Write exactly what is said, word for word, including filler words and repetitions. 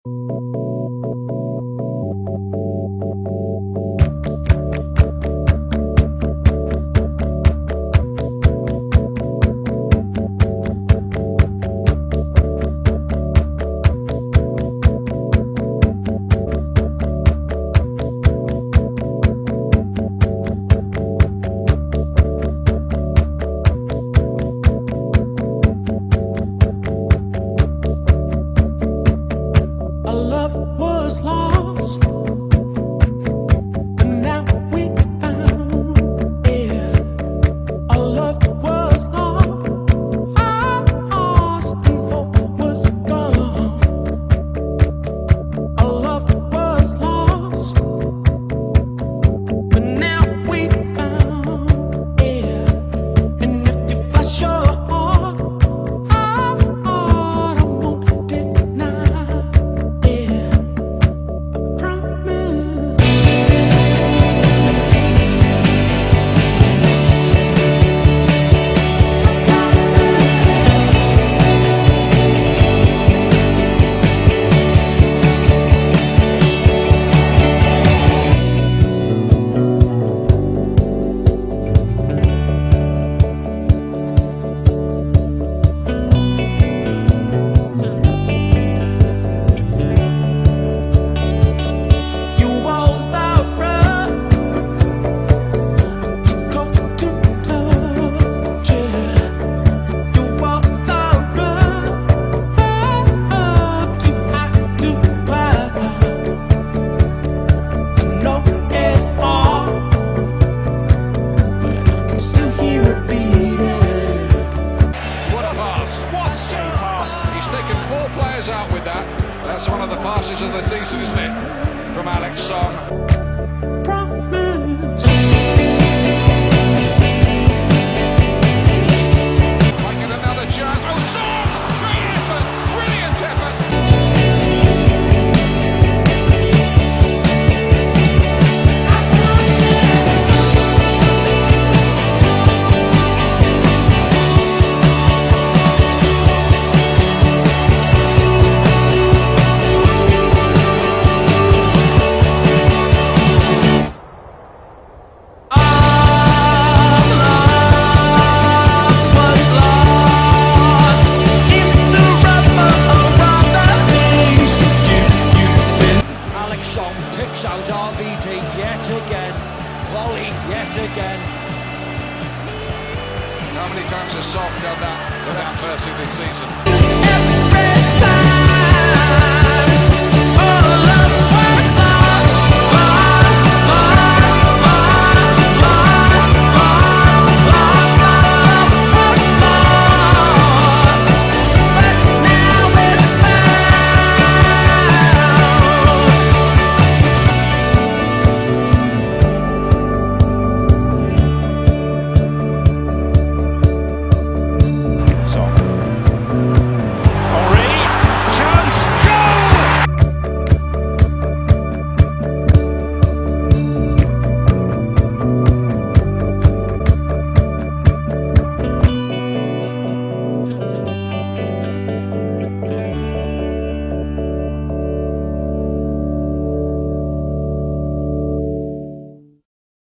Was lost, and now we found it. Our love was lost, and hope was gone. Our love was lost, but now we found it. And if you flash your heart, I won't deny it. Out with that. That's one of the passes of the season, isn't it? From Alex Song. Might get another chance. Oh, Song! Great effort! Brilliant effort! Out R B T yet again, volley yet again. How many times has Song done that without versing this season?